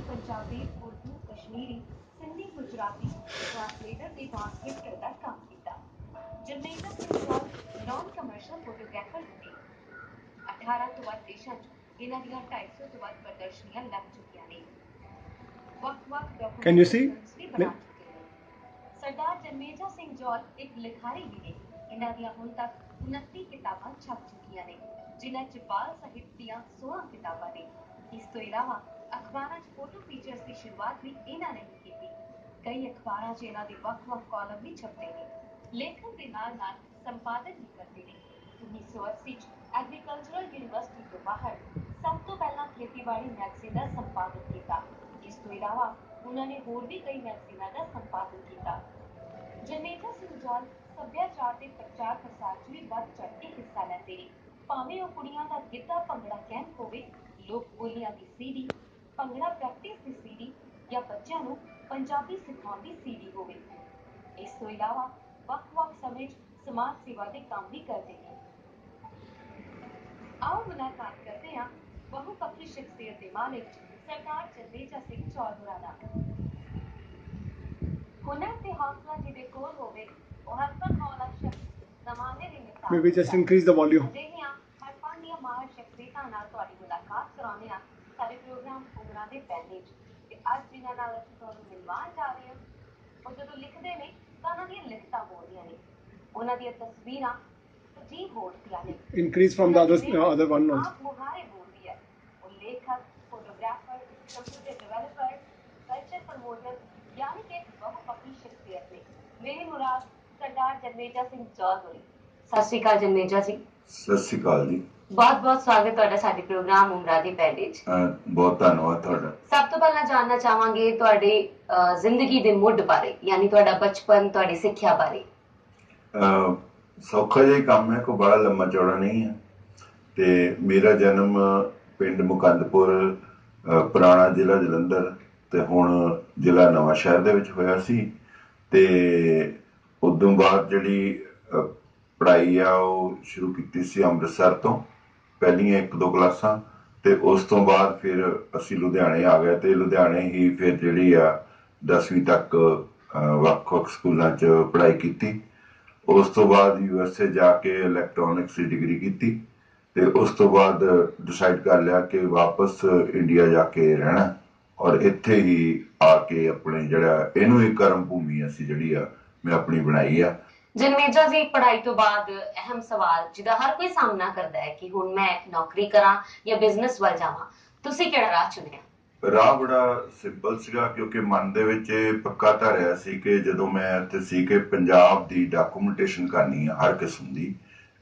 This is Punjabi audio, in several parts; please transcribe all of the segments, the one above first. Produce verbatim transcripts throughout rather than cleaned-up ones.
पंजाबी, उर्दू, कश्मीरी, सिंधी, गुजराती ट्रांसलेटर ते ट्रांसक्रिप्टर का काम किया। Jarneja Singh Jaul non commercial photographer बने। अठारह तो वध देशों च इन्हां दीयां ढाई सौ तो वध प्रदर्शनियां लग चुकियां ने। वख-वख डॉक्यूमेंट्री फिल्म्स भी बना चुके हैं। सरदार जरनेजा सिंह जौल एक लिखारी भी ने। इन्हां दीयां हुण तक उनतीस किताबां छप चुकियां ने, जिन्हां च बाल साहित्य दीयां सोलह किताबां ने। इस तो इलावा अखबारां च फोटो फीचर्स की शुरुआत भी इन्हां ने ही की। कई अखबारां च इन्हां दे वख-वख कॉलम भी छपदे ने। लेखन दे नाल-नाल संपादन भी करदे ने। उन्नीस सौ अस्सी च एग्रीकल्चरल यूनिवर्सिटी तो बाहर सब तो पहला खेतीबाड़ी मैगजीन का संपादन किया। इस तो इलावा उन्होंने होर भी कई मैगजीनां का संपादन किया। जरनेजा सिंह जौल सभ्याचार के प्रचार प्रसार च भी वध चढ़ के हिस्सा लैंदे ने। भावें ओह कुड़ियां दा गिद्धा भंगड़ा कैंप होवे, लोक बोलियां दी सीडी, भंगड़ा प्रैक्टिस दी सीडी या बच्चों नूं पंजाबी सिखाउण दी सीडी होवे। इस तो इलावा वख-वख समय च समाज सेवा के काम भी करते हैं। आओ मुलाकात करते हैं बहुपक्षी शख्सियत के मालिक सरदार जरनेजा सिंह जौल होरां नाल। हुनर ते हौसला जिहदे कोल होवे ओह हर पल मौला शख्स ज़माने दी मिसाल। Maybe just increase the volume. अजिहियां हर फन दियां माहर शख्सियतां नाल तुहाडी मुलाकात कराउने आ साडे प्रोग्राम उमरां दे पहले च। ते अज जिन्हां नाल असीं तुहानूं मिलवाण जा रहे हां ਉਹ ਜਦੋਂ ਲਿਖਦੇ ਨੇ ਤਾਂ ਉਹਨਾਂ ਦੀਆਂ ਲਿਖਤਾਂ ਬੋਲਦੀਆਂ ਨੇ, ਉਹਨਾਂ ਦੀਆਂ ਤਸਵੀਰਾਂ ਅਜੀਬ ਬੋਲਦੀਆਂ ਨੇ। Increase from the other uh, other one also. ਆਪ ਮੁਹਾਰੇ ਬੋਲਦੀ ਹੈ। ਉਹ ਲੇਖਕ, photographer, computer developer, culture promoter यानी कि एक बहुपक्षी शख्सियत ने। मेरी मुराद सरदार जरनेजा सिंह जौल होरी। सत श्री अकाल जरनेजा जी। सत श्री अकाल जी। बहुत बहुत स्वागत ਤੁਹਾਡਾ ਸਾਡੇ ਪ੍ਰੋਗਰਾਮ ਉਮਰਾਂ ਦੇ ਪਹਿਲੇ ਚ। ਬਹੁਤ ਧੰਨਵਾਦ ਤੁਹਾਡਾ। ਸਭ ਤੋਂ ਪਹਿਲਾਂ ਜਾਨਣਾ ਚਾਹਾਂਗੇ ਤੁਹਾਡੇ ਜ਼ਿੰਦਗੀ ਦੇ ਮੁੱਢ ਬਾਰੇ, ਯਾਨੀ ਤੁਹਾਡਾ ਬਚਪਨ, ਤੁਹਾਡੀ ਸਿੱਖਿਆ ਬਾਰੇ। ਸੌਖਾ ਜਿਹਾ ਕੰਮ ਹੈ, ਕੋਈ ਬੜਾ ਲੰਮਾ ਚੌੜਾ ਨਹੀਂ ਹੈ। ਤੇ ਮੇਰਾ ਜਨਮ ਪਿੰਡ ਮੁਕੰਦਪੁਰ, ਪੁਰਾਣਾ ਜ਼ਿਲ੍ਹਾ ਜਲੰਧਰ ਤੇ ਹੁਣ ਜ਼ਿਲ੍ਹਾ ਨਵਾਂ ਸ਼ਹਿਰ ਦੇ ਵਿੱਚ ਹੋਇਆ ਸੀ। ਤੇ ਉਦੋਂ ਬਾਅਦ ਜਿਹੜੀ ਪੜ੍ਹਾਈ ਆ ਉਹ ਸ਼ੁਰੂ ਕੀਤੀ ਸੀ ਅੰਮ੍ਰਿਤਸਰ ਤੋਂ, ਪਹਿਲੀਆਂ ਇੱਕ ਦੋ ਕਲਾਸਾਂ। ਤੇ ਉਸ ਤੋਂ ਬਾਅਦ ਫਿਰ ਅਸੀਂ ਲੁਧਿਆਣੇ ਆ ਗਏ ਤੇ ਲੁਧਿਆਣੇ ਹੀ ਫਿਰ ਜਿਹੜੀ ਆ ਦਸਵੀਂ ਤੱਕ ਵੱਖ ਵੱਖ ਸਕੂਲਾਂ 'ਚ ਪੜ੍ਹਾਈ ਕੀਤੀ। ਉਸ ਤੋਂ ਬਾਅਦ ਯੂ ਐਸ ਏ ਜਾ ਕੇ ਇਲੈਕਟ੍ਰੋਨਿਕਸ ਦੀ ਡਿਗਰੀ ਕੀਤੀ ਤੇ ਉਸ ਤੋਂ ਬਾਅਦ ਡਿਸਾਈਡ ਕਰ ਲਿਆ ਕਿ ਵਾਪਸ ਇੰਡੀਆ ਜਾ ਕੇ ਰਹਿਣਾ ਔਰ ਇੱਥੇ ਹੀ ਆ ਕੇ ਆਪਣੇ ਜਿਹੜਾ ਇਹਨੂੰ ਇੱਕ ਕਰਮ ਭੂਮੀ ਅਸੀਂ ਜਿਹੜੀ ਆ ਮੈਂ ਆਪਣੀ ਬਣਾਈ ਆ। ਜਰਨੇਜਾ ਜੀ, ਪੜ੍ਹਾਈ ਤੋਂ ਬਾਅਦ ਅਹਿਮ ਸਵਾਲ ਜਿਹਦਾ ਹਰ ਕੋਈ ਸਾਹਮਣਾ ਕਰਦਾ ਹੈ ਕਿ ਹੁਣ ਮੈਂ ਨੌਕਰੀ ਕਰਾਂ ਜਾਂ ਬਿਜ਼ਨਸ ਵੱਲ ਜਾਵਾਂ, ਤੁਸੀਂ ਕਿਹੜਾ ਰਾਹ ਚੁਣਿਆ? ਰਾਹ ਬੜਾ ਸਿੰਪਲ ਸੀਗਾ ਕਿਉਂਕਿ ਮਨ ਦੇ ਵਿੱਚ ਪੱਕਾ ਧਰਿਆ ਸੀ ਕਿ ਜਦੋਂ ਮੈਂ ਇੱਥੇ ਸੀ ਕਿ ਪੰਜਾਬ ਦੀ ਡਾਕੂਮੈਂਟੇਸ਼ਨ ਕਰਨੀ ਆ ਹਰ ਕਿਸਮ ਦੀ,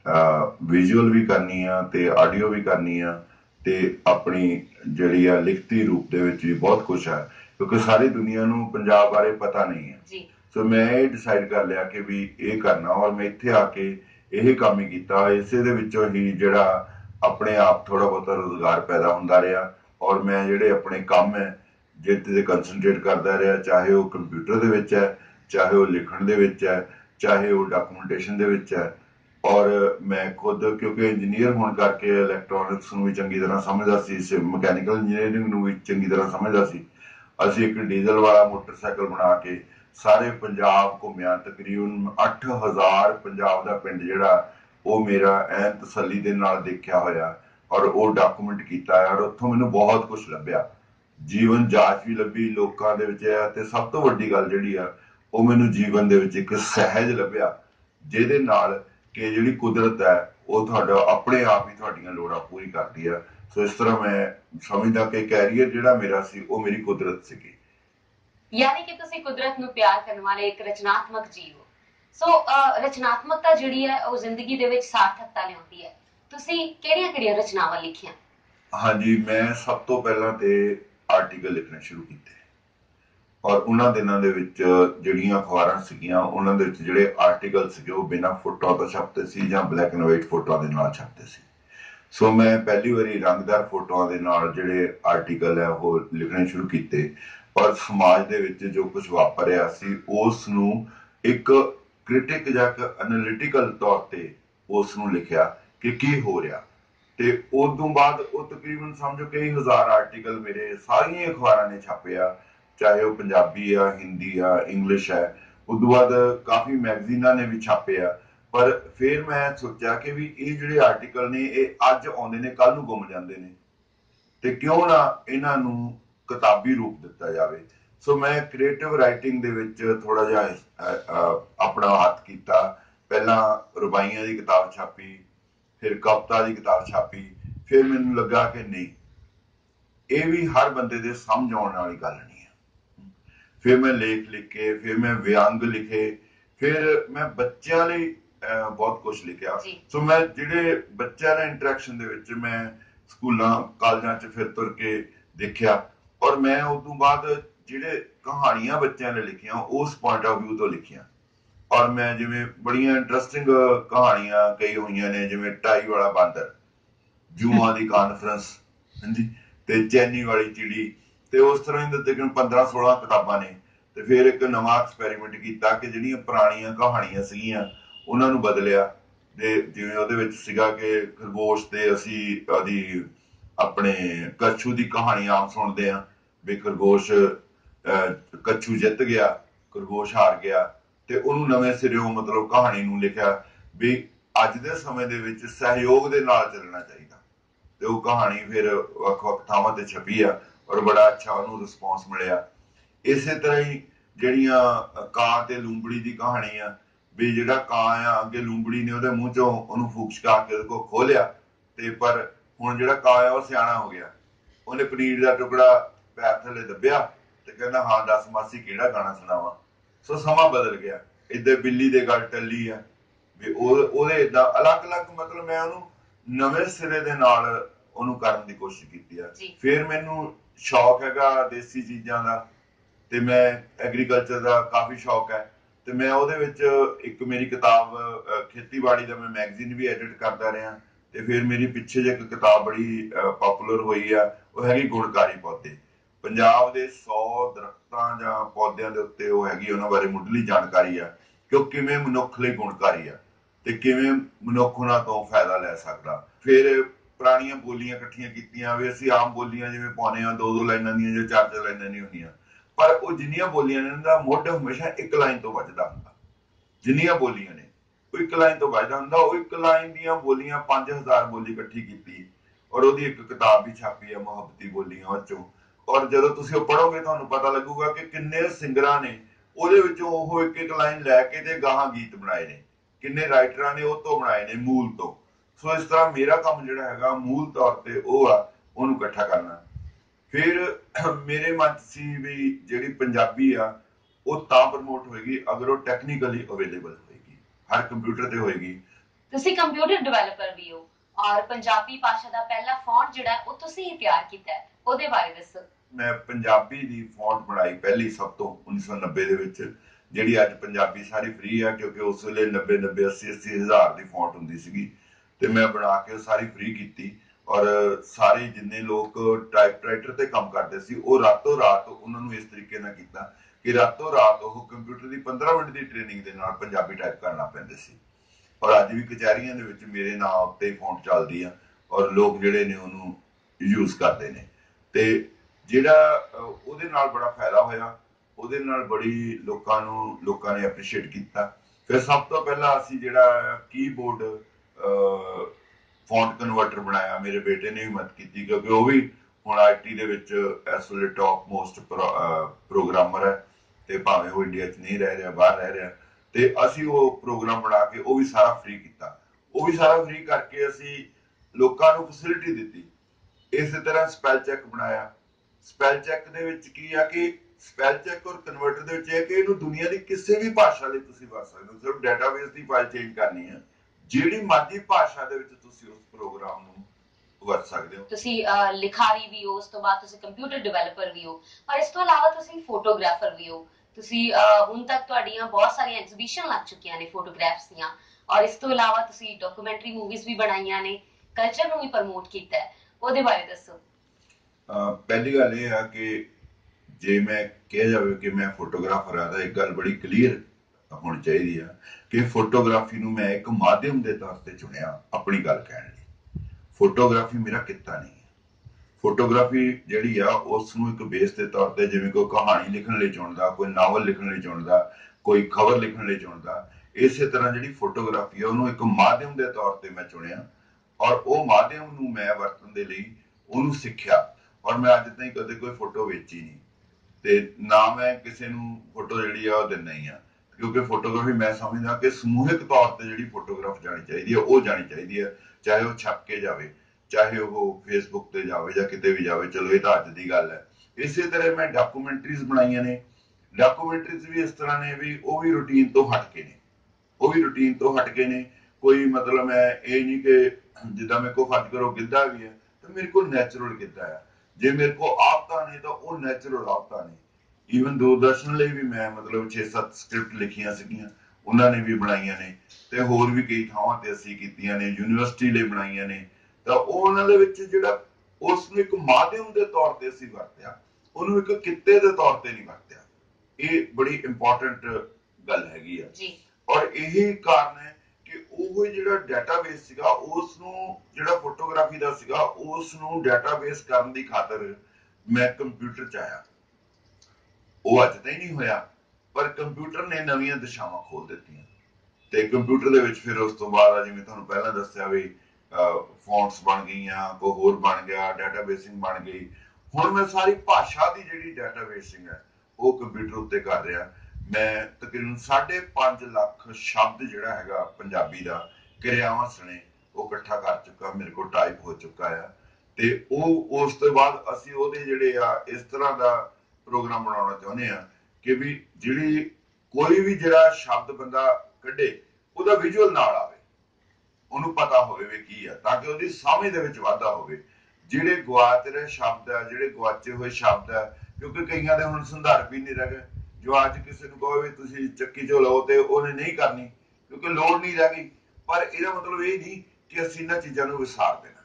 ਵਿਜ਼ੂਅਲ ਵੀ ਕਰਨੀ ਆ ਤੇ ਆਡੀਓ ਵੀ ਕਰਨੀ ਆ ਤੇ ਆਪਣੀ ਜਿਹੜੀ ਆ ਲਿਖਤੀ ਰੂਪ ਦੇ ਵਿੱਚ ਵੀ ਬਹੁਤ ਕੁਛ ਆ ਕਿਉਂਕਿ ਸਾਰੀ ਦੁਨੀਆ ਨੂੰ ਪੰਜਾਬ ਬਾਰੇ ਪਤਾ ਨਹੀਂ ਹੈ। ਸੋ ਮੈਂ ਇਹ ਡਿਸਾਈਡ ਕਰ ਲਿਆ ਕਿ ਵੀ ਇਹ ਕਰਨਾ ਔਰ ਮੈਂ ਇੱਥੇ ਆ ਕੇ ਇਹ ਕੰਮ ਹੀ ਕੀਤਾ। ਇਸੇ ਦੇ ਵਿੱਚੋਂ ਹੀ ਜਿਹੜਾ ਆਪਣੇ ਆਪ ਥੋੜਾ ਬਹੁਤਾ ਰੁਜ਼ਗਾਰ ਪੈਦਾ ਹੁੰਦਾ ਰਿਹਾ ਔਰ ਮੈਂ ਜਿਹੜੇ ਆਪਣੇ ਕੰਮ ਹੈ ਜਿਹਦੇ ਤੇ ਕੰਸਨਟਰੇਟ ਕਰਦਾ ਰਿਹਾ, ਚਾਹੇ ਉਹ ਕੰਪਿਊਟਰ ਦੇ ਵਿੱਚ ਹੈ, ਚਾਹੇ ਉਹ ਲਿਖਣ ਦੇ ਵਿੱਚ ਹੈ, ਚਾਹੇ ਉਹ ਡਾਕੂਮੈਂਟੇਸ਼ਨ ਦੇ ਵਿੱਚ ਹੈ। ਔਰ ਮੈਂ ਖੁਦ ਕਿਉਂਕਿ ਇੰਜੀਨੀਅਰ ਹੋਣ ਕਰਕੇ ਇਲੈਕਟ੍ਰੋਨਿਕਸ ਨੂੰ ਵੀ ਚੰਗੀ ਤਰ੍ਹਾਂ ਸਮਝਦਾ ਸੀ, ਮਕੈਨੀਕਲ ਇੰਜੀਨੀਅਰਿੰਗ ਨੂੰ ਵੀ ਚੰਗੀ ਤਰ੍ਹਾਂ ਸਮਝਦਾ ਸੀ। ਅਸੀਂ ਇੱਕ ਡੀਜ਼ਲ ਵਾਲਾ ਮੋਟਰਸਾਈਕਲ ਬਣਾ ਕੇ ਸਾਰੇ ਪੰਜਾਬ ਘੁੰਮਿਆ। ਤਕਰੀਬਨ ਅੱਠ ਹਜ਼ਾਰ ਪੰਜਾਬ ਦਾ ਪਿੰਡ ਜਿਹੜਾ ਉਹ ਮੇਰਾ ਐਨ ਤਸੱਲੀ ਦੇ ਨਾਲ ਦੇਖਿਆ ਹੋਇਆ ਔਰ ਉਹ ਡਾਕੂਮੈਂਟ ਕੀਤਾ ਔਰ ਉੱਥੋਂ ਮੈਨੂੰ ਬਹੁਤ ਕੁਛ ਲੱਭਿਆ। ਜੀਵਨ ਜਾਂਚ ਵੀ ਲੱਭੀ ਲੋਕਾਂ ਦੇ ਵਿੱਚ ਹੈ ਤੇ ਸਭ ਤੋਂ ਵੱਡੀ ਗੱਲ ਜਿਹੜੀ ਆ ਉਹ ਮੈਨੂੰ ਜੀਵਨ ਦੇ ਵਿੱਚ ਇੱਕ ਸਹਿਜ ਲੱਭਿਆ ਜਿਹਦੇ ਨਾਲ ਕਿ ਜਿਹੜੀ ਕੁਦਰਤ ਹੈ ਉਹ ਤੁਹਾਡਾ ਆਪਣੇ ਆਪ ਹੀ ਤੁਹਾਡੀਆਂ ਲੋੜਾਂ ਪੂਰੀ ਕਰਦੀ ਆ। ਸੋ ਇਸ ਤਰ੍ਹਾਂ ਮੈਂ ਸਮਝਦਾ ਕਿ ਕੈਰੀਅਰ ਜਿਹੜਾ ਮੇਰਾ ਸੀ ਉਹ ਮੇਰੀ ਕੁਦਰਤ ਸੀਗੀ। ਯਾਨੀ ਕਿ ਤੁਸੀਂ ਕੁਦਰਤ ਨੂੰ ਪਿਆਰ ਕਰਨ ਵਾਲੇ ਇੱਕ ਰਚਨਾਤਮਕ ਜੀਵ ਹੋ। ਸੋ ਰਚਨਾਤਮਕਤਾ ਜਿਹੜੀ ਹੈ ਉਹ ਜ਼ਿੰਦਗੀ ਦੇ ਵਿੱਚ ਸਾਰਥਕਤਾ ਲਿਆਉਂਦੀ ਹੈ। ਤੁਸੀਂ ਕਿਹੜੀਆਂ ਕਿਹੜੀਆਂ ਰਚਨਾਵਾਂ ਲਿਖੀਆਂ? ਹਾਂਜੀ, ਮੈਂ ਸਭ ਤੋਂ ਪਹਿਲਾਂ ਤੇ ਆਰਟੀਕਲ ਲਿਖਣੇ ਸ਼ੁਰੂ ਕੀਤੇ ਔਰ ਉਹਨਾਂ ਦਿਨਾਂ ਦੇ ਵਿੱਚ ਜਿਹੜੀਆਂ ਅਖਬਾਰਾਂ ਸੀਗੀਆਂ ਉਹਨਾਂ ਦੇ ਵਿੱਚ ਜਿਹੜੇ ਆਰਟੀਕਲ ਸੀਗੇ ਉਹ ਬਿਨਾਂ ਫੋਟੋਆਂ ਤੋਂ ਛਪਦੇ ਸੀ ਜਾਂ ਬਲੈਕ ਐਂਡ ਵਾਈਟ ਫੋਟੋਆਂ ਦੇ ਨਾਲ ਛਪਦੇ ਸੀ। ਸੋ ਮੈਂ ਪਹਿਲੀ ਵਾਰੀ ਰੰਗਦਾਰ ਫੋਟੋਆਂ ਦੇ ਨਾਲ ਜਿਹੜੇ ਆਰਟੀਕਲ ਹੈ ਉਹ ਲਿਖਣੇ ਸ਼ੁਰੂ ਕੀਤੇ ਔਰ ਸਮਾਜ ਦੇ ਵਿੱਚ ਜੋ ਕੁਝ ਵਾਪਰ ਰਿਹਾ ਸੀ ਉਸ ਨੂੰ ਇੱਕ ਕ੍ਰਿਟਿਕ ਜਾਂ ਇੱਕ ਐਨਾਲਿਟੀਕਲ ਤੌਰ ਤੇ ਉਸ ਨੂੰ ਲਿਖਿਆ ਕਿ ਕੀ ਹੋ ਰਿਹਾ। ਤੇ ਉਸ ਤੋਂ ਬਾਅਦ ਉਹ ਤਕਰੀਬਨ ਸਮਝੋ ਕਈ ਹਜ਼ਾਰ ਆਰਟੀਕਲ ਮੇਰੇ ਸਾਰੀਆਂ ਅਖਬਾਰਾਂ ਨੇ ਛਾਪਿਆ, ਚਾਹੇ ਉਹ ਪੰਜਾਬੀ ਆ, ਹਿੰਦੀ ਆ, ਇੰਗਲਿਸ਼ ਹੈ। ਉਸ ਤੋਂ ਬਾਅਦ ਕਾਫੀ ਮੈਗਜ਼ੀਨਾਂ ਨੇ ਵੀ ਛਾਪਿਆ। ਪਰ ਫਿਰ ਮੈਂ ਸੋਚਿਆ ਕਿ ਵੀ ਇਹ ਜਿਹੜੇ ਆਰਟੀਕਲ ਨੇ ਇਹ ਅੱਜ ਆਉਂਦੇ ਨੇ, ਕੱਲ ਨੂੰ ਗੁੰਮ ਜਾਂਦੇ ਨੇ, ਤੇ ਕਿਉਂ ਨਾ ਇਹਨਾਂ ਨੂੰ ਕਿਤਾਬੀ ਰੂਪ ਦਿੱਤਾ ਜਾਵੇ। ਸੋ ਮੈਂ ਕ੍ਰੀਏਟਿਵ ਰਾਈਟਿੰਗ ਦੇ ਵਿੱਚ ਥੋੜਾ ਜਿਹਾ ਆਪਣਾ ਹੱਥ ਕੀਤਾ। ਪਹਿਲਾਂ ਰੁਬਾਈਆਂ ਦੀ ਕਿਤਾਬ ਛਾਪੀ, ਫਿਰ ਕਵਿਤਾ ਦੀ ਕਿਤਾਬ ਛਾਪੀ। ਫਿਰ ਮੈਨੂੰ ਲੱਗਾ ਕਿ ਨਹੀਂ, ਇਹ ਵੀ ਹਰ ਬੰਦੇ ਦੇ ਸਮਝ ਆਉਣ ਵਾਲੀ ਗੱਲ ਨਹੀਂ ਹੈ। ਫਿਰ ਮੈਂ ਲੇਖ ਲਿਖੇ, ਫਿਰ ਮੈਂ ਵਿਅੰਗ ਲਿਖੇ, ਫਿਰ ਮੈਂ ਬੱਚਿਆਂ ਲਈ ਬਹੁਤ ਕੁਝ ਲਿਖਿਆ। ਸੋ ਮੈਂ ਜਿਹੜੇ ਬੱਚਿਆਂ ਨਾਲ ਇੰਟਰੈਕਸ਼ਨ ਦੇ ਵਿੱਚ ਮੈਂ ਸਕੂਲਾਂ ਕਾਲਜਾਂ 'ਚ ਫਿਰ ਤੁਰ ਕੇ ਦੇਖਿਆ, ਔਰ ਮੈਂ ਉਸ ਤੋਂ ਬਾਅਦ ਜਿਹੜੇ ਕਹਾਣੀਆਂ ਬੱਚਿਆਂ ਨੇ ਲਿਖੀਆਂ ਉਸ ਪੁਆਇੰਟ ਆਫ ਵਿਊ ਤੋਂ ਲਿਖੀਆਂ। ਔਰ ਮੈਂ ਜਿਵੇਂ ਬੜੀਆਂ ਇੰਟਰਸਟਿੰਗ ਕਹਾਣੀਆਂ ਕਈ ਹੋਈਆਂ ਨੇ, ਜਿਵੇਂ ਟਾਈ ਵਾਲਾ ਬਾਂਦਰ, ਜੂਆਂ ਦੀ ਕਾਨਫਰੰਸ, ਹਾਂਜੀ, ਤੇ ਚੈਨੀ ਵਾਲੀ ਚਿੜੀ, ਤੇ ਉਸ ਤਰ੍ਹਾਂ ਹੀ ਤਕਰੀਬਨ ਪੰਦਰਾਂ ਸੋਲਾਂ ਕਿਤਾਬਾਂ ਨੇ। ਤੇ ਫਿਰ ਇੱਕ ਨਵਾਂ ਐਕਸਪੈਰੀਮੈਂਟ ਕੀਤਾ ਕਿ ਜਿਹੜੀਆਂ ਪੁਰਾਣੀਆਂ ਕਹਾਣੀਆਂ ਸੀਗੀਆਂ ਉਹਨਾਂ ਨੂੰ ਬਦਲਿਆ। ਤੇ ਜਿਵੇਂ ਉਹਦੇ ਵਿੱਚ ਸੀਗਾ ਕਿ ਖਰਗੋਸ਼ ਤੇ ਅਸੀਂ ਉਹਦੀ ਆਪਣੇ ਕੱਛੂ ਦੀ ਕਹਾਣੀ ਆਮ ਸੁਣਦੇ ਹਾਂ ਵੀ ਖਰਗੋਸ਼ ਕੱਛੂ ਜਿੱਤ ਗਿਆ, ਖਰਗੋਸ਼ ਹਾਰ ਗਿਆ, ਤੇ ਉਹਨੂੰ ਨਵੇਂ ਸਿਰਿਓਂ ਮਤਲਬ ਕਹਾਣੀ ਨੂੰ ਲਿਖਿਆ ਵੀ ਅੱਜ ਦੇ ਸਮੇਂ ਦੇ ਵਿੱਚ ਸਹਿਯੋਗ ਦੇ ਨਾਲ ਚੱਲਣਾ ਚਾਹੀਦਾ। ਤੇ ਉਹ ਕਹਾਣੀ ਫਿਰ ਵੱਖ ਵੱਖ ਥਾਵਾਂ ਤੇ ਛਪੀ ਆ, ਔਰ ਬੜਾ ਅੱਛਾ ਉਹਨੂੰ ਰਿਸਪੌਂਸ ਮਿਲਿਆ। ਇਸੇ ਤਰ੍ਹਾਂ ਹੀ ਜਿਹੜੀਆਂ ਕਾਂ ਤੇ ਲੂੰਬੜੀ ਦੀ ਕਹਾਣੀ ਆ, ਵੀ ਜਿਹੜਾ ਕਾਂ ਆ ਅੱਗੇ ਲੂੰਬੜੀ ਨੇ ਉਹਦੇ ਮੂੰਹ ਚੋਂ ਉਹਨੂੰ ਫੂਕ ਛਕਾ ਕੇ ਉਹਦੇ ਕੋਲ ਖੋਹ ਲਿਆ, ਤੇ ਪਰ ਹੁਣ ਜਿਹੜਾ ਕਾਂ ਆ ਉਹ ਸਿਆਣਾ ਹੋ ਗਿਆ। ਉਹਨੇ ਪਨੀਰ ਦਾ ਟੁਕੜਾ ਪੈਰ ਥੱਲੇ ਦੱਬਿਆ ਤੇ ਕਹਿੰਦਾ ਹਾਂ ਦੱਸ ਮਾਸੀ ਕਿਹੜਾ ਗਾਣਾ ਸੁਣਾਵਾਂ। ਸੋ ਸਮਾਂ ਬਦਲ ਗਿਆ। ਏਦਾਂ ਬਿੱਲੀ ਦੇ ਗੱਲ ਟੱਲੀ ਆ ਵੀ ਉਹ ਉਹਦੇ ਏਦਾਂ ਅਲੱਗ ਅਲੱਗ ਮਤਲਬ ਮੈਂ ਉਹਨੂੰ ਨਵੇਂ ਸਿਰੇ ਦੇ ਨਾਲ ਉਹਨੂੰ ਕਰਨ ਦੀ ਕੋਸ਼ਿਸ਼ ਕੀਤੀ ਆ। ਫਿਰ ਮੈਨੂੰ ਸ਼ੌਕ ਹੈਗਾ ਦੇਸੀ ਚੀਜ਼ਾਂ ਦਾ, ਤੇ ਮੈਂ ਐਗਰੀਕਲਚਰ ਦਾ ਕਾਫੀ ਸ਼ੌਕ ਹੈ। ਤੇ ਮੈਂ ਉਹਦੇ ਵਿੱਚ ਇੱਕ ਮੇਰੀ ਕਿਤਾਬ ਖੇਤੀਬਾੜੀ ਦਾ ਮੈਂ ਮੈਗਜ਼ੀਨ ਵੀ ਐਡਿਟ ਕਰਦਾ ਰਿਹਾ। ਤੇ ਫਿਰ ਮੇਰੀ ਪਿੱਛੇ ਜਿਹੇ ਇੱਕ ਕਿਤਾਬ ਬੜੀ ਪਪੂਲਰ ਹੋਈ ਆ, ਉਹ ਹੈਗੀ ਗੁਣਕਾਰੀ ਪੌਦੇ। ਪੰਜਾਬ ਦੇ ਸੌ ਦਰਖਤਾਂ ਜਾਂ ਪੌਦਿਆਂ ਦੇ ਉੱਤੇ ਉਹ ਹੈਗੀ, ਉਹਨਾਂ ਬਾਰੇ ਮੁੱਢਲੀ ਜਾਣਕਾਰੀ ਆ ਕਿ ਉਹ ਕਿਵੇਂ ਮਨੁੱਖ ਲਈ ਗੁਣਕਾਰੀ ਆ ਤੇ ਕਿਵੇਂ ਮਨੁੱਖ ਉਹਨਾਂ ਤੋਂ ਫਾਇਦਾ ਲੈ ਸਕਦਾ। ਫਿਰ ਪੁਰਾਣੀਆਂ ਬੋਲੀਆਂ ਇਕੱਠੀਆਂ ਕੀਤੀਆਂ ਵੀ ਅਸੀਂ ਆਮ ਬੋਲੀਆਂ ਜਿਵੇਂ ਪਾਉਂਦੇ ਹਾਂ ਦੋ ਦੋ ਲਾਈਨਾਂ ਦੀਆਂ ਜਾਂ ਚਾਰ ਚਾਰ ਲਾਈਨਾਂ ਦੀਆਂ ਹੁੰਦੀਆਂ, ਪਰ ਉਹ ਜਿੰਨੀਆਂ ਬੋਲੀਆਂ ਨੇ ਉਹਦਾ ਮੁੱਢ ਹਮੇਸ਼ਾ ਇੱਕ ਲਾਈਨ ਤੋਂ ਵੱਜਦਾ ਹੁੰਦਾ। ਜਿੰਨੀਆਂ ਬੋਲੀਆਂ ਨੇ ਉਹ ਇੱਕ ਲਾਈਨ ਤੋਂ ਵੱਜਦਾ ਹੁੰਦਾ। ਉਹ ਇੱਕ ਲਾਈਨ ਦੀਆਂ ਬੋਲੀਆਂ ਪੰਜ ਹਜ਼ਾਰ ਬੋਲੀ ਇਕੱਠੀ ਕੀਤੀ, ਔਰ ਉਹਦੀ ਇੱਕ ਕਿਤਾਬ ਵੀ ਛਾਪੀ ਆ ਮੁਹੱਬਤੀ ਬੋਲੀਆਂ ਉਹ ਚੋਂ। ਔਰ ਜਦੋਂ ਤੁਸੀਂ ਉਹ ਪੜ੍ਹੋਗੇ ਤੁਹਾਨੂੰ ਪਤਾ ਲੱਗੂਗਾ ਕਿ ਕਿੰਨੇ ਸਿੰਗਰਾਂ ਨੇ ਉਹਦੇ ਵਿੱਚੋਂ ਉਹ ਇੱਕ ਇੱਕ ਲਾਈਨ ਲੈ ਕੇ ਤੇ ਗਾਹਾਂ ਗੀਤ ਬਣਾਏ ਨੇ, ਕਿੰਨੇ ਰਾਈਟਰਾਂ ਨੇ ਉਹ ਤੋਂ ਬਣਾਏ ਨੇ ਮੂਲ ਤੋਂ। ਸੋ ਇਸ ਤਰ੍ਹਾਂ ਮੇਰਾ ਕੰਮ ਜਿਹੜਾ ਹੈਗਾ ਮੂਲ ਤੌਰ ਤੇ ਉਹ ਆ, ਉਹਨੂੰ ਇਕੱਠਾ ਕਰਨਾ। ਫਿਰ ਮੇਰੇ ਮਨ 'ਚ ਸੀ ਵੀ ਜਿਹੜੀ ਪੰਜਾਬੀ ਆ ਉਹ ਤਾਂ ਪ੍ਰਮੋਟ ਹੋਏਗੀ ਅਗਰ ਉਹ ਟੈਕਨੀਕਲੀ ਅਵੇਲੇਬਲ ਹੋਏਗੀ, ਹਰ ਕੰਪਿਊਟਰ ਤੇ ਹੋਏਗੀ। ਤੁਸੀਂ ਕੰਪਿਊਟਰ ਡਿਵੈਲਪਰ ਵੀ ਹੋ, ਔਰ ਪੰਜਾਬੀ ਭਾਸ਼ਾ ਦਾ ਪਹਿਲਾ ਫੌਂਟ ਜਿਹੜਾ ਉਹ ਤੁਸੀਂ ਹੀ ਤਿਆਰ ਕੀਤਾ ਹੈ, ਉਹਦੇ ਬਾਰੇ ਦੱਸੋ। ਮੈਂ ਪੰਜਾਬੀ ਦੀ ਫੌਂਟ ਬਣਾਈ ਪਹਿਲੀ ਸਭ ਤੋਂ ਉੱਨੀ ਸੌ ਨੱਬੇ ਦੇ ਵਿੱਚ, ਜਿਹੜੀ ਅੱਜ ਪੰਜਾਬੀ ਸਾਰੀ ਫ੍ਰੀ ਆ, ਕਿਉਂਕਿ ਉਸ ਵੇਲੇ ਨੱਬੇ ਨੱਬੇ ਅੱਸੀ ਅੱਸੀ ਹਜ਼ਾਰ ਦੀ ਫੌਂਟ ਹੁੰਦੀ ਸੀਗੀ, ਤੇ ਮੈਂ ਬਣਾ ਕੇ ਸਾਰੀ ਫ੍ਰੀ ਕੀਤੀ। ਔਰ ਸਾਰੇ ਜਿੰਨੇ ਲੋਕ ਟਾਈਪਰਾਈਟਰ ਤੇ ਕੰਮ ਕਰਦੇ ਸੀ ਉਹ ਰਾਤੋਂ ਰਾਤ ਉਹਨਾਂ ਨੂੰ ਇਸ ਤਰੀਕੇ ਨਾਲ ਕੀਤਾ ਕਿ ਰਾਤੋਂ ਰਾਤ ਉਹ ਕੰਪਿਊਟਰ ਦੀ ਪੰਦਰਾਂ ਮਿੰਟ ਦੀ ਟ੍ਰੇਨਿੰਗ ਦੇ ਨਾਲ ਪੰਜਾਬੀ ਟਾਈਪ ਕਰਨਾ ਪੈਂਦੇ ਸੀ। ਔਰ ਅੱਜ ਵੀ ਕਚਹਿਰੀਆਂ ਦੇ ਵਿੱਚ ਮੇਰੇ ਨਾਂ ਉੱਤੇ ਫੌਂਟ ਚੱਲਦੀ ਆ, ਔਰ ਲੋਕ ਜਿਹੜੇ ਨੇ ਉਹਨੂੰ ਯੂਜ਼ ਕਰਦੇ ਨੇ। ਤੇ ਜਿਹੜਾ ਉਹਦੇ ਨਾਲ ਬੜਾ ਫਾਇਦਾ ਹੋਇਆ, ਉਹਦੇ ਨਾਲ ਬੜੀ ਲੋਕਾਂ ਨੂੰ ਲੋਕਾਂ ਨੇ ਐਪਰੀਸ਼ੀਏਟ ਕੀਤਾ। ਫਿਰ ਸਭ ਤੋਂ ਪਹਿਲਾਂ ਅਸੀਂ ਜਿਹੜਾ ਕੀਬੋਰਡ ਫੌਂਟ ਕਨਵਰਟਰ ਬਣਾਇਆ, ਮੇਰੇ ਬੇਟੇ ਨੇ ਵੀ ਮਦਦ ਕੀਤੀ, ਕਿਉਂਕਿ ਉਹ ਵੀ ਹੁਣ ਆਈ ਟੀ ਦੇ ਵਿੱਚ ਇਸ ਵੇਲੇ ਟੌਪ ਮੋਸਟ ਪ੍ਰੋਗਰਾਮਰ ਹੈ, ਤੇ ਭਾਵੇਂ ਉਹ ਇੰਡੀਆ 'ਚ ਨਹੀਂ ਰਹਿ ਰਿਹਾ, ਬਾਹਰ ਰਹਿ ਰਿਹਾ। ਤੇ ਅਸੀਂ ਉਹ ਪ੍ਰੋਗਰਾਮ ਬਣਾ ਕੇ ਉਹ ਵੀ ਸਾਰਾ ਫ੍ਰੀ ਕੀਤਾ। ਉਹ ਵੀ ਸਾਰਾ ਫ੍ਰੀ ਕਰਕੇ ਅਸੀਂ ਲੋਕਾਂ ਨੂੰ ਫੈਸਿਲਿਟੀ ਦਿੱਤੀ। ਇਸੇ ਤਰ੍ਹਾਂ ਸਪੈਲ ਚੈੱਕ ਬਣਾਇਆ। ਸਪੈਲ ਚੈੱਕ ਦੇ ਵਿੱਚ ਕੀ ਆ ਕਿ ਸਪੈਲ ਚੈੱਕ ਔਰ ਕਨਵਰਟਰ ਦੇ ਵਿੱਚ ਇਹ ਕਿ ਇਹਨੂੰ ਦੁਨੀਆ ਦੀ ਕਿਸੇ ਵੀ ਭਾਸ਼ਾ ਲਈ ਤੁਸੀਂ ਵਰਤ ਸਕਦੇ ਹੋ। ਸਿਰਫ ਡਾਟਾਬੇਸ ਦੀ ਫਾਈਲ ਚੇਂਜ ਕਰਨੀ ਹੈ, ਜਿਹੜੀ ਮਰਜ਼ੀ ਭਾਸ਼ਾ ਦੇ ਵਿੱਚ ਤੁਸੀਂ ਉਸ ਪ੍ਰੋਗਰਾਮ ਨੂੰ ਵਰਤ ਸਕਦੇ ਹੋ। ਤੁਸੀਂ ਲਿਖਾਰੀ ਵੀ ਹੋ, ਉਸ ਤੋਂ ਬਾਅਦ ਤੁਸੀਂ ਕੰਪਿਊਟਰ ਡਿਵੈਲਪਰ ਵੀ ਹੋ, ਪਰ ਇਸ ਤੋਂ ਇਲਾਵਾ ਤੁਸੀਂ ਫੋਟੋਗ੍ਰਾਫਰ ਵੀ ਹੋ। ਤੁਸੀਂ ਹੁਣ ਤੱਕ ਤੁਹਾਡੀਆਂ ਬਹੁਤ ਸਾਰੀਆਂ ਐਗਜ਼ੀਬਿਸ਼ਨ ਲੱਗ ਚੁੱਕੀਆਂ ਨੇ ਫੋਟੋਗ੍ਰਾਫਸ ਦੀਆਂ, ਔਰ ਇਸ ਤੋਂ ਇਲਾਵਾ ਤੁਸੀਂ ਡਾਕੂਮੈਂਟਰੀ ਮੂਵੀਜ਼ ਵੀ ਬਣਾਈਆਂ ਨੇ, ਕਲਚਰ ਨੂੰ ਵੀ ਪ੍ਰਮੋਟ ਕੀਤਾ ਹੈ, ਉਹਦੇ ਬਾਰੇ ਦੱਸੋ। ਪਹਿਲੀ ਗੱਲ ਇਹ ਆ ਕਿ ਜੇ ਮੈਂ ਕਿਹਾ ਜਾਵੇ ਕਿ ਮੈਂ ਫੋਟੋਗ੍ਰਾਫਰ ਆ ਤਾਂ ਇੱਕ ਗੱਲ ਬੜੀ ਕਲੀਅਰ ਹੋਣੀ ਚਾਹੀਦੀ ਆ ਕਿ ਫੋਟੋਗ੍ਰਾਫੀ ਨੂੰ ਮੈਂ ਇੱਕ ਮਾਧਿਅਮ ਦੇ ਤੌਰ ਤੇ ਚੁਣਿਆ ਆਪਣੀ ਗੱਲ ਕਹਿਣ ਲਈ। ਫੋਟੋਗ੍ਰਾਫੀ ਮੇਰਾ ਕਿੱਤਾ ਨਹੀਂ ਹੈ। ਫੋਟੋਗ੍ਰਾਫੀ ਜਿਹੜੀ ਆ ਉਸ ਨੂੰ ਇੱਕ ਬੇਸ ਦੇ ਤੌਰ ਤੇ, ਜਿਵੇਂ ਕੋਈ ਕਹਾਣੀ ਲਿਖਣ ਲਈ ਚੁਣਦਾ, ਕੋਈ ਨਾਵਲ ਲਿਖਣ ਲਈ ਚੁਣਦਾ, ਕੋਈ ਖਬਰ ਲਿਖਣ ਲਈ ਚੁਣਦਾ, ਇਸੇ ਤਰ੍ਹਾਂ ਜਿਹੜੀ ਫੋਟੋਗ੍ਰਾਫੀ ਆ ਉਹਨੂੰ ਇੱਕ ਮਾਧਿਅਮ ਦੇ ਤੌਰ ਤੇ ਮੈਂ ਚੁਣਿਆ ਔਰ ਉਹ ਮਾਧਿਅਮ ਨੂੰ ਮੈਂ ਵਰਤਣ ਦੇ ਲਈ ਉਹਨੂੰ ਸਿੱਖਿਆ। ਔਰ ਮੈਂ ਅੱਜ ਤਾਈਂ ਕਦੇ ਕੋਈ ਫੋਟੋ ਵੇਚੀ ਨਹੀਂ ਤੇ ਨਾ ਮੈਂ ਕਿਸੇ ਨੂੰ ਫੋਟੋ ਜਿਹੜੀ ਆ ਉਹ ਦਿੰਦਾ ਹੀ ਆ, ਕਿਉਂਕਿ ਫੋਟੋਗ੍ਰਾਫੀ ਮੈਂ ਸਮਝਦਾ ਕਿ ਸਮੂਹਿਕ ਤੌਰ ਤੇ ਜਿਹੜੀ ਫੋਟੋਗ੍ਰਾਫ ਜਾਣੀ ਚਾਹੀਦੀ ਹੈ ਉਹ ਜਾਣੀ ਚਾਹੀਦੀ ਹੈ, ਚਾਹੇ ਉਹ ਛਪ ਕੇ ਜਾਵੇ, ਚਾਹੇ ਉਹ ਫੇਸਬੁੱਕ ਤੇ ਜਾਵੇ ਜਾਂ ਕਿਤੇ ਵੀ ਜਾਵੇ। ਚਲੋ ਇਹ ਤਾਂ ਅੱਜ ਦੀ ਗੱਲ ਹੈ। ਇਸੇ ਤਰ੍ਹਾਂ ਮੈਂ ਡਾਕੂਮੈਂਟਰੀਜ਼ ਬਣਾਈਆਂ ਨੇ। ਡਾਕੂਮੈਂਟਰੀਜ਼ ਵੀ ਇਸ ਤਰ੍ਹਾਂ ਨੇ ਵੀ ਉਹ ਵੀ ਰੂਟੀਨ ਤੋਂ ਹਟ ਕੇ ਨੇ, ਉਹ ਵੀ ਰੂਟੀਨ ਤੋਂ ਹਟ ਕੇ ਨੇ। ਕੋਈ ਮਤਲਬ ਮੈਂ ਇਹ ਨਹੀਂ ਕਿ ਜਿੱਦਾਂ ਮੇਰੇ ਕੋਲ ਫਰਜ਼ ਕਰੋ ਗਿੱਧਾ ਵੀ ਹੈ ਤਾਂ ਮੇਰੇ ਕੋਲ ਨੈਚੁਰਲ ਗਿੱਧਾ ਆ, ਜੇ ਮੇਰੇ ਕੋਲ ਆਦਤਾਂ ਨੇ ਤਾਂ ਉਹ ਨੈਚੁਰਲ ਆਦਤਾਂ ਨੇ। ਈਵਨ ਦੂਰਦਰਸ਼ਨ ਲਈ ਵੀ ਮੈਂ ਮਤਲਬ ਛੇ ਸੱਤ ਸਕ੍ਰਿਪਟ ਲਿਖੀਆਂ ਸੀਗੀਆਂ, ਉਹਨਾਂ ਨੇ ਵੀ ਬਣਾਈਆਂ ਨੇ ਤੇ ਹੋਰ ਵੀ ਕਈ ਥਾਵਾਂ ਤੇ ਅਸੀਂ ਕੀਤੀਆਂ ਨੇ, ਯੂਨੀਵਰਸਿਟੀ ਲਈ ਬਣਾਈਆਂ ਨੇ। ਤਾਂ ਉਹ ਉਹਨਾਂ ਦੇ ਵਿੱਚ ਜਿਹੜਾ ਉਸ ਨੂੰ ਇੱਕ ਮਾਧਿਅਮ ਦੇ ਤੌਰ ਤੇ ਅਸੀਂ ਵਰਤਿਆ, ਉਹਨੂੰ ਇੱਕ ਕਿੱਤੇ ਦੇ ਤੌਰ ਤੇ ਨਹੀਂ ਵਰਤਿਆ। ਇਹ ਬੜੀ ਇੰਪੋਰਟੈਂਟ ਗੱਲ ਹੈਗੀ ਆ ਜੀ। ਔਰ ਇਹੀ ਕਾਰਨ ਹੈ ਕਿ ਉਹ ਜਿਹੜਾ ਡਾਟਾਬੇਸ ਸੀਗਾ ਉਸ ਨੂੰ, ਜਿਹੜਾ ਫੋਟੋਗ੍ਰਾਫੀ ਦਾ ਸੀਗਾ ਉਸ ਨੂੰ ਡਾਟਾਬੇਸ ਕਰਨ ਦੀ ਖਾਤਰ ਮੈਂ ਕੰਪਿਊਟਰ ਚ ਆਇਆ। ਉਹ ਅੱਜ ਤਾਂ ਹੀ ਨਹੀਂ ਹੋਇਆ, ਪਰ ਕੰਪਿਊਟਰ ਨੇ ਨਵੀਆਂ ਦਿਸ਼ਾਵਾਂ ਖੋਲ ਦਿੱਤੀਆਂ ਤੇ ਕੰਪਿਊਟਰ ਦੇ ਵਿੱਚ ਫਿਰ ਉਸ ਤੋਂ ਬਾਅਦ ਜਿਵੇਂ ਤੁਹਾਨੂੰ ਪਹਿਲਾਂ ਦੱਸਿਆ ਵੀ ਫੌਂਟਸ ਬਣ ਗਈਆਂ, ਕੋਈ ਹੋਰ ਬਣ ਗਿਆ, ਡਾਟਾਬੇਸਿੰਗ ਬਣ ਗਈ। ਹੁਣ ਮੈਂ ਸਾਰੀ ਭਾਸ਼ਾ ਦੀ ਜਿਹੜੀ ਡਾਟਾਬੇਸਿੰਗ ਹੈ ਉਹ ਕੰਪਿਊਟਰ ਉੱਤੇ ਕਰ ਰਿਹਾ। ਮੈਂ ਤਕਰੀਬਨ ਸਾਢੇ ਪੰਜ ਲੱਖ ਸ਼ਬਦ ਜਿਹੜਾ ਹੈਗਾ ਪੰਜਾਬੀ ਦਾ ਕਿਰਿਆਵਾਂ ਸਣੇ ਉਹ ਇਕੱਠਾ ਕਰ ਚੁੱਕਾ, ਮੇਰੇ ਕੋਲ ਟਾਈਪ ਹੋ ਚੁੱਕਾ ਆ। ਤੇ ਉਹ ਉਸ ਤੋਂ ਬਾਅਦ ਅਸੀਂ ਉਹਦੇ ਜਿਹੜੇ ਆ ਇਸ ਤਰ੍ਹਾਂ ਦਾ ਪ੍ਰੋਗਰਾਮ ਬਣਾਉਣਾ ਚਾਹੁੰਦੇ ਆ ਕਿ ਵੀ ਜਿਹੜੀ ਕੋਈ ਵੀ ਜਿਹੜਾ ਸ਼ਬਦ ਬੰਦਾ ਕੱਢੇ ਉਹਦਾ ਵਿਜ਼ੂਅਲ ਨਾਲ ਆਵੇ, ਉਹਨੂੰ ਪਤਾ ਹੋਵੇ ਵੀ ਕੀ ਆ, ਤਾਂ ਕਿ ਉਹਦੀ ਸਮਝ ਦੇ ਵਿੱਚ ਵਾਧਾ ਹੋਵੇ। ਜਿਹੜੇ ਗਵਾਚ ਰਹੇ ਸ਼ਬਦ ਆ, ਜਿਹੜੇ ਗਵਾਚੇ ਹੋਏ ਸ਼ਬਦ ਆ, ਕਿਉਂਕਿ ਕਈਆਂ ਦੇ ਹੁਣ ਸੰਦਰਭ ਵੀ ਨਹੀਂ ਰਹਿ ਗਏ। ਜੋ ਅੱਜ ਕਿਸੇ ਨੂੰ ਕਹੋ ਵੀ ਤੁਸੀਂ ਚੱਕੀ ਚੋਂ ਲਓ ਤੇ ਉਹਨੇ ਨਹੀਂ ਕਰਨੀ ਕਿਉਂਕਿ ਲੋੜ ਨਹੀਂ ਰਹਿ ਗਈ। ਪਰ ਇਹਦਾ ਮਤਲਬ ਇਹ ਨਹੀਂ ਕਿ ਅਸੀਂ ਇਹਨਾਂ ਚੀਜ਼ਾਂ ਨੂੰ ਵਿਸਾਰ ਦੇਣਾ।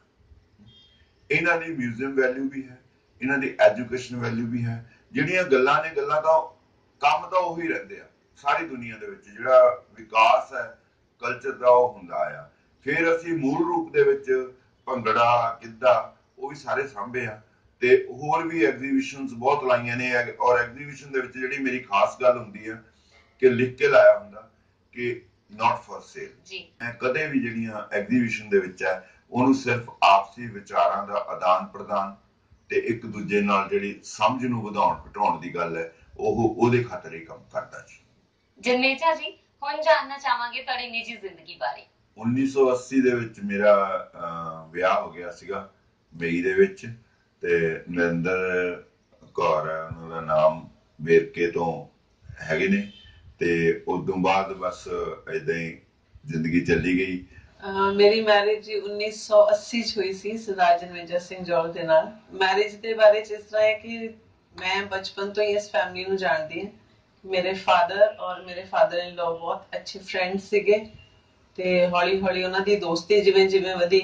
ਇਹਨਾਂ ਦੀ ਮਿਊਜ਼ੀਅਮ ਵੈਲਿਊ ਵੀ ਹੈ, ਇਹਨਾਂ ਦੀ ਐਜੂਕੇਸ਼ਨ ਵੈਲਿਊ ਵੀ ਹੈ। ਜਿਹੜੀਆਂ ਗੱਲਾਂ ਨੇ, ਗੱਲਾਂ ਤਾਂ ਕੰਮ ਤਾਂ ਉਹੀ ਰਹਿੰਦੇ ਆ ਸਾਰੀ ਦੁਨੀਆ ਦੇ ਵਿੱਚ। ਜਿਹੜਾ ਵਿਕਾਸ ਹੈ ਕਲਚਰ ਦਾ ਉਹ ਹੁੰਦਾ ਆ। ਫਿਰ ਅਸੀਂ ਮੂਲ ਰੂਪ ਦੇ ਵਿੱਚ ਭੰਗੜਾ, ਗਿੱਧਾ ਉਹ ਵੀ ਸਾਰੇ ਸਾਂਭੇ ਆ ਤੇ ਹੋਰ ਵੀ ਐਗਜ਼ੀਬਿਸ਼ਨਸ ਬਹੁਤ ਲਾਈਆਂ ਨੇ। ਔਰ ਐਗਜ਼ੀਬਿਸ਼ਨ ਦੇ ਵਿੱਚ ਜਿਹੜੀ ਮੇਰੀ ਖਾਸ ਗੱਲ ਹੁੰਦੀ ਆ ਕਿ ਲਿਖ ਕੇ ਲਾਇਆ ਹੁੰਦਾ ਕਿ ਨਾਟ ਫॉर ਸੇਲ ਜੀ। ਮੈਂ ਕਦੇ ਵੀ ਜਿਹੜੀਆਂ ਐਗਜ਼ੀਬਿਸ਼ਨ ਦੇ ਵਿੱਚ ਹੈ ਉਹਨੂੰ ਸਿਰਫ ਆਪਸੀ ਵਿਚਾਰਾਂ ਦਾ ਆਦਾਨ ਪ੍ਰਦਾਨ ਤੇ ਇੱਕ ਦੂਜੇ ਨਾਲ ਜਿਹੜੀ ਸਮਝ ਨੂੰ ਵਧਾਉਣ ਘਟਾਉਣ ਦੀ ਗੱਲ ਹੈ ਉਹ ਉਹਦੇ ਖਾਤਰ ਹੀ ਕੰਮ ਕਰਦਾ ਜੀ। ਜਨਮੇਜਾ ਜੀ, ਹੁਣ ਜਾਣਨਾ ਚਾਹਾਂਗੇ ਤੁਹਾਡੀ ਨਿੱਜੀ ਜ਼ਿੰਦਗੀ ਬਾਰੇ। ਉੱਨੀ ਸੌ ਅੱਸੀ ਦੇ ਵਿੱਚ ਮੇਰਾ ਵਿਆਹ ਹੋ ਗਿਆ ਸੀਗਾ ਮਈ ਦੇ ਵਿੱਚ, ਤੇ ਨਰਿੰਦਰ ਕੌਰ ਹੈ ਉਹਨਾਂ ਦਾ ਨਾਮ, ਵੇਰਕੇ ਤੋਂ ਹੈਗੇ ਨੇ। ਤੇ ਉਦੋਂ ਬਾਅਦ ਬਸ ਏਦਾਂ ਹੀ ਜ਼ਿੰਦਗੀ ਚੱਲੀ ਗਈ। ਮੇਰੀ ਮੈਰਿਜ ਉੱਨੀ ਸੌ ਅੱਸੀ ਚ ਹੋਈ ਸੀ ਸਰਦਾਰ ਜਨਮੇਜਾ ਸਿੰਘ ਜੌਲ ਦੇ ਨਾਲ। ਮੈਰਿਜ ਦੇ ਬਾਰੇ ਚ ਇਸ ਤਰ੍ਹਾਂ ਹੈ ਕਿ ਮੈਂ ਬਚਪਨ ਤੋਂ ਹੀ ਇਸ ਫੈਮਿਲੀ ਨੂੰ ਜਾਣਦੀ ਹਾਂ। ਮੇਰੇ ਫਾਦਰ ਔਰ ਮੇਰੇ ਫਾਦਰ ਇਨ ਲਾਅ ਬਹੁਤ ਅੱਛੇ ਫਰੈਂਡ ਸੀਗੇ ਤੇ ਹੌਲੀ ਹੌਲੀ ਉਹਨਾਂ ਦੀ ਦੋਸਤੀ ਜਿਵੇਂ ਜਿਵੇਂ ਵਧੀ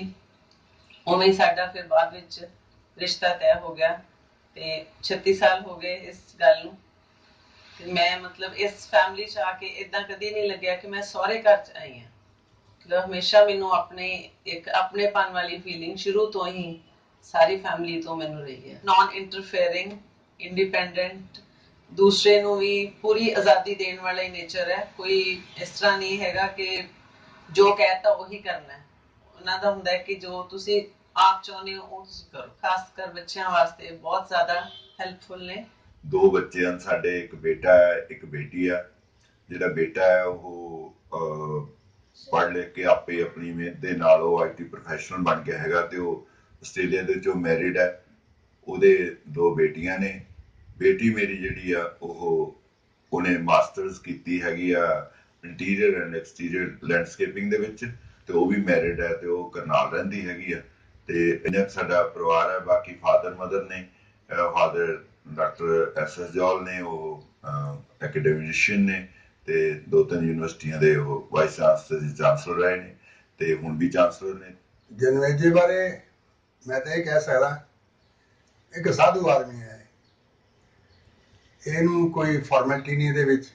ਉਵੇਂ ਸਾਡਾ ਫਿਰ ਬਾਅਦ ਵਿੱਚ ਰਿਸ਼ਤਾ ਤੈਅ ਹੋ ਗਿਆ ਤੇ ਛੱਤੀ ਸਾਲ ਹੋ ਗਏ ਇਸ ਗੱਲ ਨੂੰ। ਤੇ ਮੈਂ ਮਤਲਬ ਇਸ ਫੈਮਿਲੀ ਚ ਆ ਕੇ ਏਦਾਂ ਕਦੀ ਨਹੀਂ ਲੱਗਿਆ ਕਿ ਮੈਂ ਸਹੁਰੇ ਘਰ ਚ ਆਈ ਹਾਂ। ਮਤਲਬ ਹਮੇਸ਼ਾ ਮੈਨੂੰ ਆਪਣੇ ਇੱਕ ਆਪਣੇਪਨ ਵਾਲੀ ਫੀਲਿੰਗ ਸ਼ੁਰੂ ਤੋਂ ਹੀ ਸਾਰੀ ਫੈਮਿਲੀ ਤੋਂ ਮੈਨੂੰ ਰਹੀ ਹੈ। ਨॉन ਇੰਟਰਫੇਅਰਿੰਗ, ਇੰਡੀਪੈਂਡੈਂਟ, ਦੂਸਰੇ ਨੂੰ ਵੀ ਪੂਰੀ ਆਜ਼ਾਦੀ ਦੇਣ ਵਾਲਾ ਹੀ ਨੇਚਰ ਹੈ। ਕੋਈ ਇਸ ਤਰ੍ਹਾਂ ਨਹੀਂ ਹੈਗਾ ਕਿ ਜੋ ਕਹਿਤਾ ਉਹੀ ਕਰਨਾ ਹੈ। ਉਹਨਾਂ ਦਾ ਹੁੰਦਾ ਹੈ ਕਿ ਜੋ ਤੁਸੀਂ ਆਪ ਚਾਹੁੰਦੇ ਹੋ ਉਹ ਤੁਸੀਂ ਕਰੋ। ਖਾਸ ਕਰ ਬੱਚਿਆਂ ਵਾਸਤੇ ਬਹੁਤ ਜ਼ਿਆਦਾ ਹੈਲਪਫੁਲ ਨੇ। ਦੋ ਬੱਚੇ ਹਨ ਸਾਡੇ, ਇੱਕ ਬੇਟਾ ਹੈ ਇੱਕ ਬੇਟੀ ਆ। ਜਿਹੜਾ ਬੇਟਾ ਹੈ ਉਹ ਪੜ੍ਹ ਲਿਖ ਕੇ ਆਪੇ ਆਪਣੀ ਮਿਹਨਤ ਦੇ ਨਾਲ ਉਹ ਆਈ ਟੀ ਪ੍ਰੋਫੈਸ਼ਨਲ ਬਣ ਗਿਆ ਹੈਗਾ ਤੇ ਉਹ ਆਸਟ੍ਰੇਲੀਆ ਦੇ ਵਿੱਚੋਂ ਮੈਰਿਡ ਹੈ। ਉਹਦੇ ਦੋ ਬੇਟੀਆਂ ਨੇ। ਬੇਟੀ ਮੇਰੀ ਜਿਹੜੀ ਆ ਉਹ ਉਹਨੇ ਮਾਸਟਰਸ ਕੀਤੀ ਹੈਗੀ ਆ ਇੰਟੀਰੀਅਰ ਐਂਡ ਐਕਸਟੀਰੀਅਰ ਲੈਂਡਸਕੇਪਿੰਗ ਦੇ ਵਿੱਚ ਤੇ ਉਹ ਵੀ ਮੈਰਿਡ ਹੈ ਤੇ ਉਹ ਕਰਨਾਲ ਰਹਿੰਦੀ ਹੈਗੀ ਆ। ਤੇ ਇੰਨਾ ਸਾਡਾ ਪਰਿਵਾਰ ਹੈ। ਬਾਕੀ ਫਾਦਰ ਮਦਰ ਨੇ, father doctor S S Jaul ਨੇ, ਉਹ ਐਕੈਡਮਿਸ਼ੀਅਨ ਨੇ ਤੇ ਦੋ ਤਿੰਨ ਯੂਨੀਵਰਸਿਟੀਆਂ ਦੇ ਉਹ ਵਾਈਸ ਚਾਂਸਲਰ ਚਾਂਸਲਰ ਰਹੇ ਨੇ ਤੇ ਹੁਣ ਵੀ ਚਾਂਸਲਰ ਨੇ। ਜਨਮੇਜੇ ਬਾਰੇ ਮੈਂ ਤਾਂ ਇਹ ਕਹਿ ਸਕਦਾ ਇੱਕ ਸਾਧੂ ਆਦਮੀ ਹੈ। ਇਹਨੂੰ ਕੋਈ ਫਾਰਮੈਲਿਟੀ ਨਹੀਂ ਇਹਦੇ ਵਿੱਚ।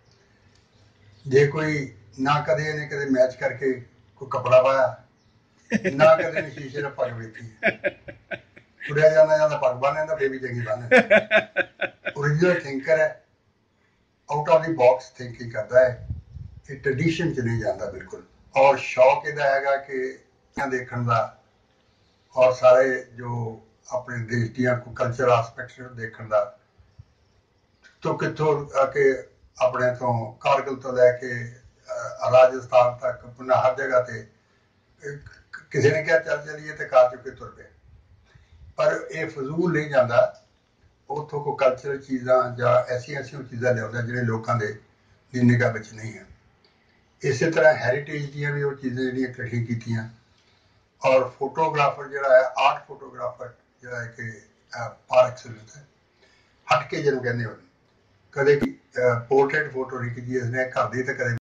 ਜੇ ਕੋਈ ਨਾ ਕਦੇ ਇਹਨੇ ਕਦੇ ਮੈਚ ਕਰਕੇ ਕੋਈ ਕੱਪੜਾ ਪਾਇਆ ਨਾ ਕਦੇ ਨੀ ਸ਼ੀਸ਼ੇ ਨਾਲ ਪੱਗ ਵੇਖੀ ਤੁਰਿਆ ਜਾਂਦਾ ਜਾਂਦਾ ਪੱਗ ਬੰਨ ਲੈਂਦਾ ਫਿਰ ਵੀ ਚੰਗੀ ਬੰਨ ਲੈਂਦਾ ਓਰੀਜਨਲ ਥਿੰਕਰ ਹੈ out of the box thinking ਕਰਦਾ ਹੈ ਇਹ ਟ੍ਰੈਡੀਸ਼ਨ ਚ ਨਹੀਂ ਜਾਂਦਾ ਬਿਲਕੁਲ ਔਰ ਸ਼ੌਕ ਇਹਦਾ ਹੈਗਾ ਕਿ ਦੇਖਣ ਦਾ ਔਰ ਸਾਰੇ ਜੋ ਆਪਣੇ ਦੇਸ਼ ਦੀਆਂ ਕਲਚਰ ਆਸਪੈਕਟਸ ਦੇਖਣ ਦਾ ਤੋਂ ਕਿੱਥੋਂ ਆ ਕੇ ਆਪਣੇ ਤੋਂ ਕਾਰਗਿਲ ਤੋਂ ਲੈ ਕੇ ਰਾਜਸਥਾਨ ਤੱਕ ਪੁਨਾ ਹਰ ਜਗ੍ਹਾ ਤੇ ਕਿਸੇ ਨੇ ਕਿਹਾ ਚੱਲ ਚੱਲੀਏ ਤੇ ਕਾਰ ਚੁੱਕ ਕੇ ਤੁਰ ਪਏ ਪਰ ਇਹ ਫਜ਼ੂਲ ਨਹੀਂ ਜਾਂਦਾ ਉੱਥੋਂ ਕੋਈ ਕਲਚਰਲ ਚੀਜ਼ਾਂ ਜਾਂ ਐਸੀਆਂ ਐਸੀਆਂ ਚੀਜ਼ਾਂ ਲਿਆਉਂਦਾ ਜਿਹੜੇ ਲੋਕਾਂ ਦੇ ਦੀ ਨਿਗਾਹ ਵਿੱਚ ਨਹੀਂ ਹੈ ਇਸੇ ਤਰ੍ਹਾਂ ਹੈਰੀਟੇਜ ਦੀਆਂ ਵੀ ਉਹ ਚੀਜ਼ਾਂ ਜਿਹੜੀਆਂ ਇਕੱਠੀਆਂ ਕੀਤੀਆਂ ਔਰ ਫੋਟੋਗ੍ਰਾਫਰ ਜਿਹੜਾ ਹੈ ਆਰਟ ਫੋਟੋਗ੍ਰਾਫਰ ਜਿਹੜਾ ਹੈ ਕਿ ਪਾਰ ਐਕਸਲੈਂਸ ਹੈ ਹਟ ਕੇ ਜਿਹਨੂੰ ਕਹਿੰਦੇ ਹੋ ਕਦੇ ਪੋਰਟਰੇਟ ਫੋਟੋ ਨਹੀਂ ਕੀਤੀ ਇਸਨੇ ਘਰ ਦੀ ਤੇ ਕਦੇ